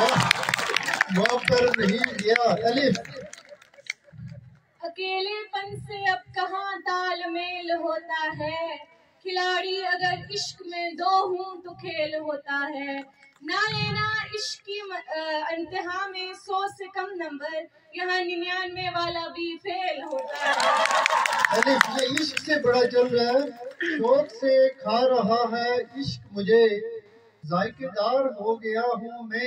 वहाँ पर नहीं गया। अलिफ। अकेलेपन से अब कहाँ तालमेल होता है, खिलाड़ी अगर इश्क में दो हूँ तो खेल होता है। ना लेना इश्क की इंतहा में 100 से कम नंबर, यहाँ 99 वाला भी फेल होता है। अलिफ ये इश्क से बड़ा चल रहा है, शौक से खा रहा है इश्क मुझे, जायकेदार हो गया हूँ मैं।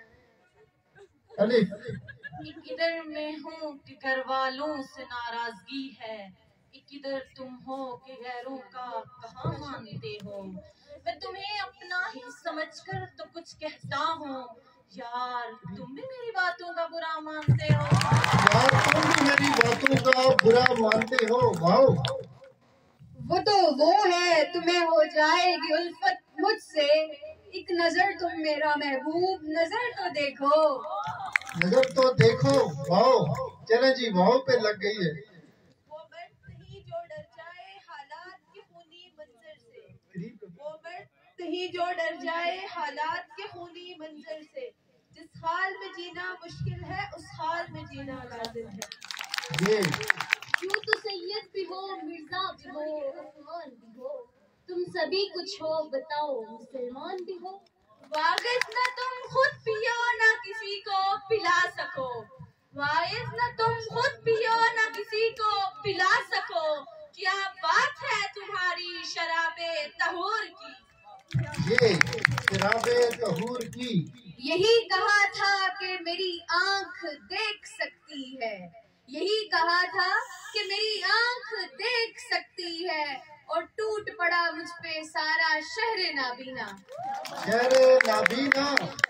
अलिफ। इधर मैं हूँ कि घर वालों से नाराजगी है, इधर तुम हो कि गैरों का कहाँ मानते हो। मैं तुम्हें अपना ही समझकर तो कुछ कहता हूँ, यार तुम भी मेरी बातों का बुरा मानते हो। यार तुम भी मेरी बातों का बुरा मानते हो। वाओ। वो तो वो है तुम्हें हो जाएगी उल्फत मुझसे, एक नजर तुम मेरा महबूब नजर तो देखो। नजर तो देखो। वाओ। चले जी, वाओ पे लग गई है। वो मर्द ही जो डर जाए हालात के खूनी मंजर से, वो मर्द ही जो डर जाए हालात के खूनी मंजर से, जिस हाल में जीना मुश्किल है उस हाल में जीना लाजिम है। ये यूं तो सैयद भी हो, मिर्जा भी हो, उस्मान भी हो, तुम सभी कुछ हो, बताओ मुसलमान भी हो। वागिस न तुम खुद पियो न किसी को पिला सको, वागिस न तुम खुद पियो न किसी को पिला सको, क्या बात है तुम्हारी शराबे तहूर की। ये शराबे तहूर की। यही कहा था कि मेरी आंख देख सकती है, यही कहा था कि मेरी आंख देख सकती है, और टूट पड़ा मुझ पे सारा शहर नाबीना। शहर नाबीना।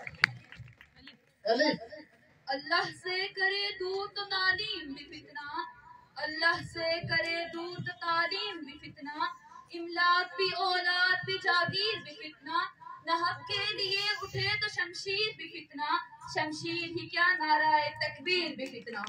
अलिफ। अल्लाह से करे दूर तो तालीम भी फितना, अल्लाह से करे दूर तो तालीम भी फितना, इमलाक भी औलाद भी जागीर भी फितना, न हक के लिए उठे तो शमशीर भी फितना, शमशीर ही क्या नाराए तकबीर भी फितना।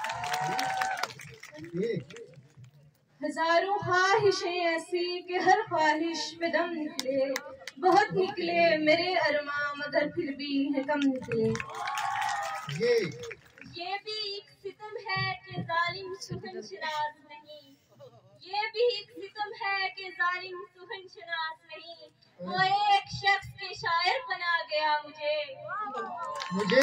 ये हजारों ख्वाहिशें ऐसी कि हर ख्वाहिश में दम निकले, बहुत निकले मेरे अरमां मगर फिर भी है कम निकले। ये भी एक सितम है कि जालिम सुहन शनास नहीं, ये भी एक सितम है कि जालिम सुहन शनास नहीं, वो एक शख्स के शायर बना गया मुझे।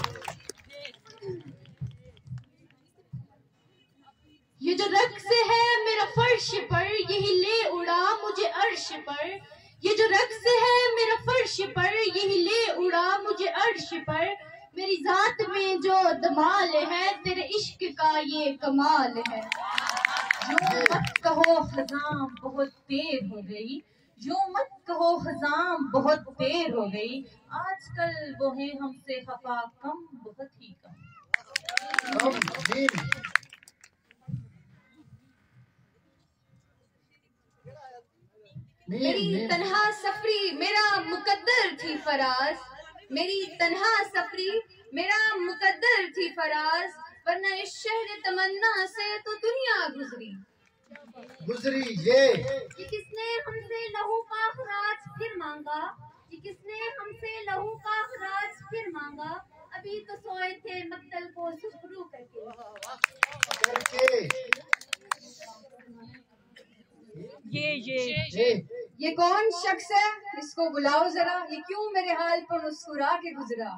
ये जो रक्स है मेरा फर्श पर, यही ले उड़ा मुझे अर्श पर, ये जो रक्स है मेरा फर्श पर, यही ले उड़ा मुझे अर्श पर, मेरी जात में जो दमाल है तेरे इश्क का ये कमाल है। जो मत कहो खज़ां बहुत देर हो गई, जो मत कहो खज़ां बहुत देर हो गई, आजकल वो है हमसे खफा कम बहुत ही कम। मेरी तन्हा सफरी मेरा मुकद्दर थी फराज, मेरी तन्हा सफरी मेरा मुकद्दर थी फराज, वरना इस शहर तमन्ना से तो दुनिया गुजरी। ये किसने हमसे लहू का खराज फिर मांगा, ये किसने हमसे लहू का खराज फिर मांगा, अभी तो सोए थे मक्तल को सुखरू करके। ये कौन शख्स है, इसको बुलाओ जरा, ये क्यों मेरे हाल पर मुस्कुरा के गुजरा।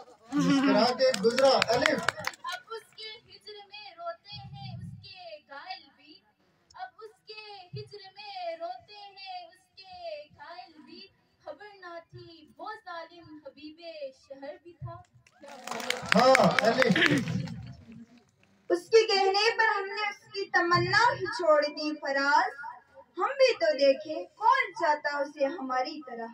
अलिफ। अब उसके हिज्र में रोते हैं उसके घायल भी, अब उसके हिज्र में रोते हैं उसके घायल भी, खबर ना थी वो जालिम हबीबे शहर भी था। हाँ अलिफ। उसके कहने पर हमने उसकी तमन्ना ही छोड़ दी फराज, हम भी तो देखें कौन चाहता उसे हमारी तरह।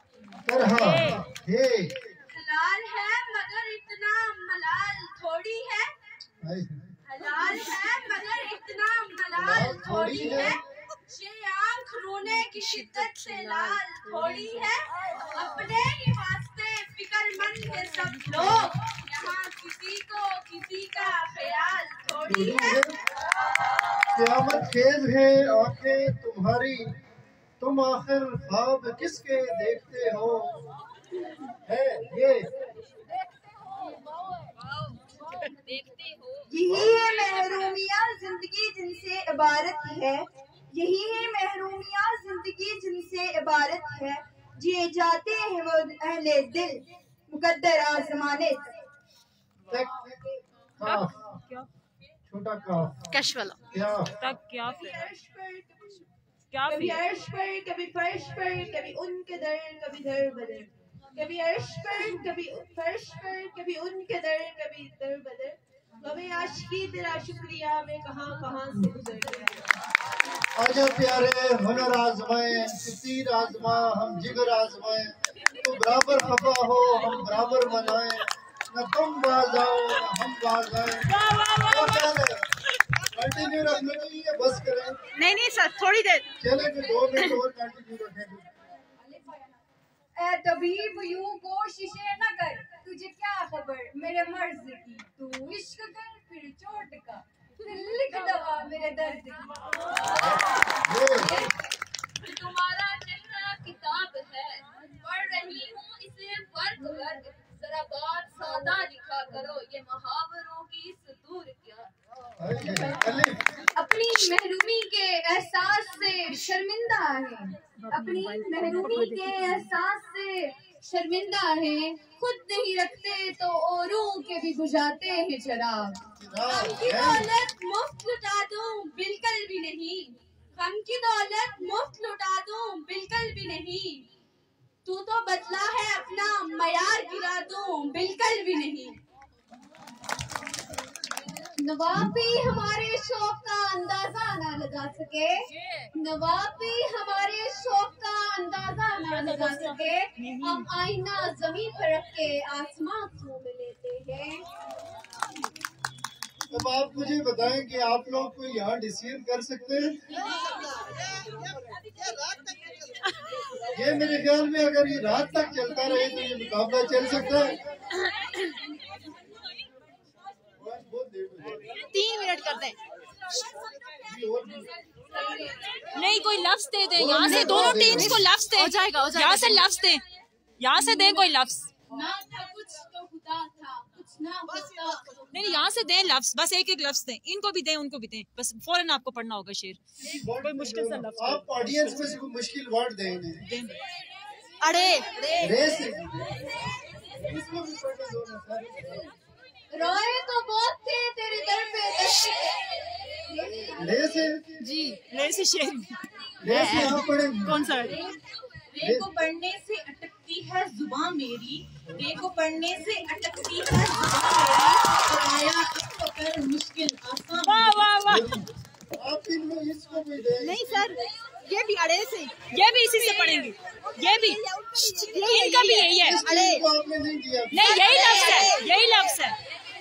हलाल है मगर इतना मलाल थोड़ी है, हलाल है मगर इतना मलाल थोड़ी है, ये आंख रोने की शिद्दत से लाल थोड़ी है, अपने ही वास्ते फिक्रमंद है सब लोग, यहाँ किसी को किसी का ख्याल थोड़ी है। क़यामत खेज है आंखें तुम्हारी, तुम आखिर ख्वाब किसके देखते हो। है ये है। यही है महरूमियाँ जिंदगी जिनसे इबारत है। जिए जाते हैं वो अहले दिल मुकद्दर आजमाने छोटा काफ कैश वाला क्या तक क्या कभी अर्श पर कभी फर्श पर कभी उनके दर कभी दर बदर, कभी अर्श पर कभी फर्श पर कभी उनके दर कभी दर बदर, कभी आशिकी तेरा शुक्रिया में कहां कहां से गुजर गया। आजा प्यारे हुनर आजमाए तीर आजमा हम जिगर आजमाए, तो बराबर खफा हो हम बराबर मनाए, न तुम बाज आओ न हम बाज आए। कंटिन्यू रखना चाहिए, बस करें। नहीं सर थोड़ी देर चले तो 2 मिनट और कंटिन्यू रखें। ऐ तबीब यूं कोशिशें न कर, तुझे क्या खबर मेरे मर्ज की, तू इश्क कर फिर चोट का, फिर लिख दवा मेरे दर्द की। तुम्हारा चेहरा किताब है, पढ़ रही हूँ इसे वर्ग वर्ग, जरा बात सादा लिखा करो, ये मुहावरों की सुदूर क्या। अपनी महरूमी के एहसास से शर्मिंदा है, अपनी महरूमी के एहसास से शर्मिंदा है, खुद नहीं रखते तो औरों के भी बुझाते हैं चराग। गम की दौलत मुफ्त लुटा दूं बिल्कुल भी नहीं, गम की दौलत मुफ्त लुटा दूं बिल्कुल भी नहीं, तू तो बदला है अपना मयार गिरा दूं बिल्कुल भी नहीं। नवाब भी हमारे शौक का अंदाजा ना लगा सके, नवाब भी हमारे शौक का अंदाजा ना लगा सके, हम आईना जमीन पर रख के आसमान चूम लेते हैं। अब आप मुझे बताएं कि आप लोग को यहाँ डिसीजन कर सकते हैं? ये मेरे ख्याल में अगर ये रात तक चलता रहे तो ये मुकाबला चल सकता है। 3 मिनट कर दें। नहीं कोई लफ्ज दे दे, यहाँ से दोनों टीम्स को लफ्ज दे, हो जाएगा यहाँ से लफ्ज दे, यहाँ से दें कोई लफ्ज। ना था कुछ तो खुदा था, कुछ ना होता। नहीं यहाँ से दें लफ्ज, बस एक एक लफ्ज दें, इनको भी दें उनको भी दें, बस फौरन आपको पढ़ना होगा शेर। कोई मुश्किल सा लफ्ज आप ऑडियंस में से कोई मुश्किल वर्ड देंगे। अरे रेस इसको भी पढ़ने दो ना सर। रोए तो बहुत थे तेरे दर पे रेस है जी, ले से शेर रेस यहाँ पढ़े कौन सा है? रे को पढ़ने से अटकती है जुबान मेरी, रे को पढ़ने से अटकती है जुबान मेरी, आया अब कर मुश्किल आसान। वाह वाह वाह। आप इनमें इसको भी दें। नहीं सर ये भी अड़े से, ये भी इसी से पढ़ेंगे, ये भी इनका भी यही है। अरे इसको आपने नहीं दिया। नहीं यही लफ्ज है, यही लफ्ज है।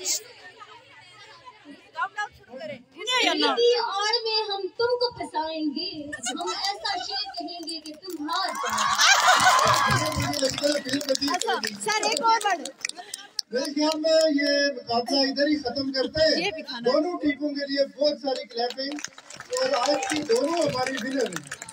की आड़ में हम तुमको फंसाएंगे, हम ऐसा शेर कहेंगे कि तुम हार जाओ। सर एक और वर्ड। मेरे ख्याल में ये मुकाबला इधर ही खत्म करते हैं। दोनों टीमों के लिए बहुत सारी क्लैपिंग, और आज की दोनों हमारी विनर हैं।